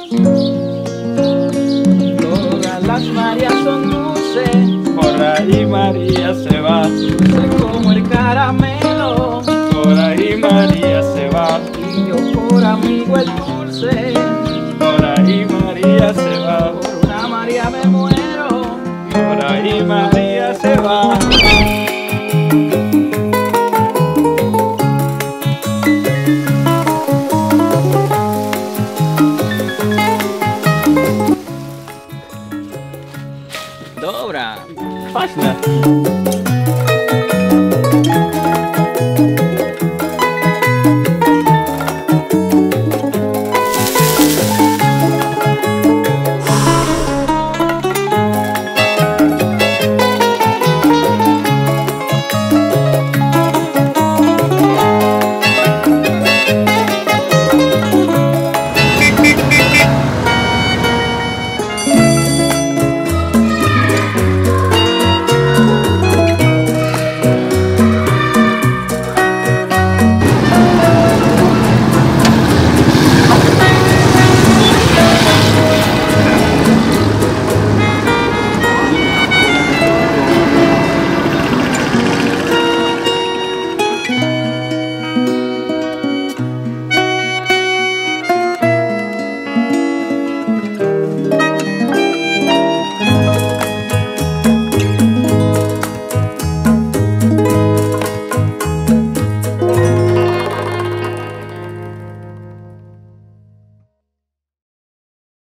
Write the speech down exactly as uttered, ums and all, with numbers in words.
Todas las Marías son dulces, por ahí María se va, dulce como el caramelo, por ahí María se va, y yo por amigo el dulce, por ahí María se va, por una María me muero, por ahí María se va. Dobra, chodź na.